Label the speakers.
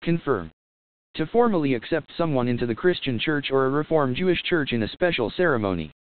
Speaker 1: Confirm. To formally accept someone into the Christian Church or a Reformed Jewish Church in a special ceremony.